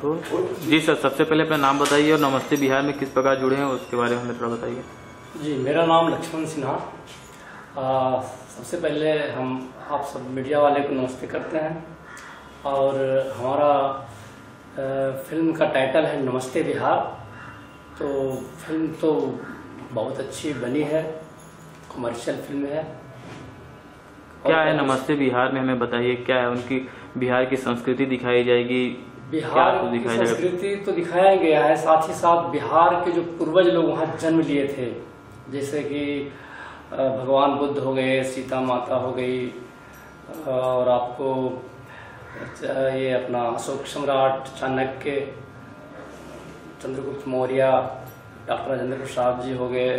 तो जी सर, सबसे पहले अपना नाम बताइए और नमस्ते बिहार में किस प्रकार जुड़े हैं उसके बारे में हमें थोड़ा बताइए। जी, मेरा नाम लक्ष्मण सिन्हा। सबसे पहले हम आप सब मीडिया वाले को नमस्ते करते हैं और हमारा फिल्म का टाइटल है नमस्ते बिहार। तो फिल्म तो बहुत अच्छी बनी है, कमर्शियल फिल्म है। क्या है नमस्ते बिहार में, हमें बताइए क्या है। उनकी बिहार की संस्कृति दिखाई जाएगी, बिहार की संस्कृति तो दिखाया गया है, साथ ही साथ बिहार के जो पूर्वज लोग वहाँ जन्म लिए थे, जैसे कि भगवान बुद्ध हो गए, सीता माता हो गई, और आपको ये अपना अशोक सम्राट, चाणक्य, चंद्रगुप्त मौर्य, डॉक्टर राजेंद्र प्रसाद जी हो गए,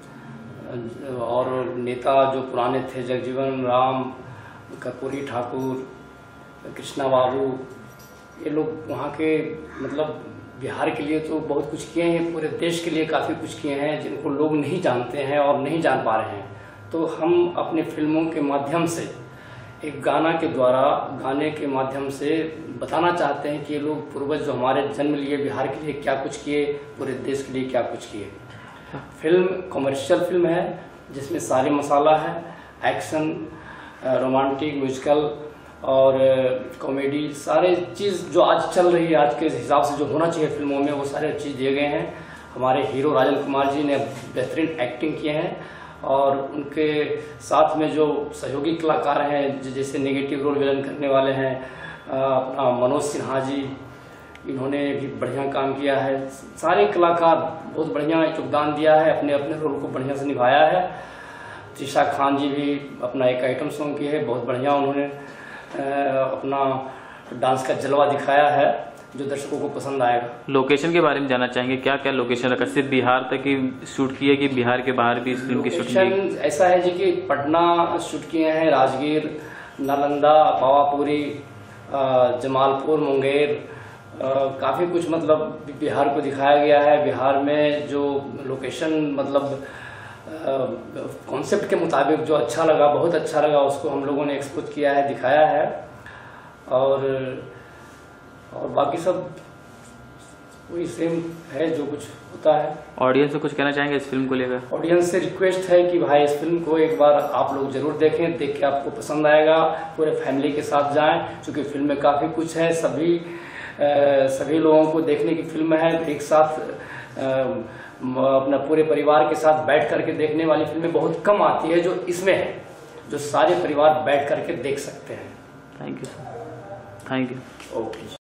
और नेता जो पुराने थे जगजीवन राम, कर्पूरी ठाकुर, कृष्णा बाबू, ये लोग वहाँ के मतलब बिहार के लिए तो बहुत कुछ किए हैं, पूरे देश के लिए काफ़ी कुछ किए हैं जिनको लोग नहीं जानते हैं और नहीं जान पा रहे हैं। तो हम अपने फिल्मों के माध्यम से, एक गाने के माध्यम से बताना चाहते हैं कि ये लोग पूर्वज जो हमारे जन्म लिए बिहार के लिए क्या कुछ किए, पूरे देश के लिए क्या कुछ किए। फिल्म कमर्शियल फिल्म है जिसमें सारे मसाला है, एक्शन, रोमांटिक, म्यूजिकल और कॉमेडी, सारे चीज़ जो आज चल रही है, आज के हिसाब से जो होना चाहिए फिल्मों में, वो सारे चीज़ दिए गए हैं। हमारे हीरो राजन कुमार जी ने बेहतरीन एक्टिंग किए हैं और उनके साथ में जो सहयोगी कलाकार हैं, जैसे नेगेटिव रोल विलन करने वाले हैं अपना मनोज सिन्हा जी, इन्होंने भी बढ़िया काम किया है। सारे कलाकार बहुत बढ़िया योगदान दिया है, अपने अपने रोल को बढ़िया से निभाया है। त्रिशा खान जी भी अपना एक आइटम सॉन्ग की है, बहुत बढ़िया उन्होंने अपना डांस का जलवा दिखाया है जो दर्शकों को पसंद आएगा। लोकेशन के बारे में जानना चाहेंगे, क्या क्या लोकेशन रखा, सिर्फ बिहार तक ही शूट किए कि बिहार के बाहर भी इस फिल्म की शूटिंग? ऐसा है जी कि पटना शूट किए हैं, राजगीर, नालंदा, पावापुरी, जमालपुर, मुंगेर, काफ़ी कुछ मतलब बिहार को दिखाया गया है। बिहार में जो लोकेशन मतलब कॉन्सेप्ट के मुताबिक जो अच्छा लगा, बहुत अच्छा लगा, उसको हम लोगों ने एक्सपोज किया है, दिखाया है। और बाकी सब वही सेम है जो कुछ होता है। ऑडियंस से कुछ कहना चाहेंगे इस फिल्म को लेकर? ऑडियंस से रिक्वेस्ट है कि भाई इस फिल्म को एक बार आप लोग जरूर देखें, देख के आपको पसंद आएगा, पूरे फैमिली के साथ जाएं, क्योंकि फिल्म में काफ़ी कुछ है, सभी लोगों को देखने की फिल्म है। एक साथ अपना पूरे परिवार के साथ बैठ करके देखने वाली फिल्में बहुत कम आती है, जो इसमें है, जो सारे परिवार बैठ करके देख सकते हैं। Thank you sir, thank you. Okay.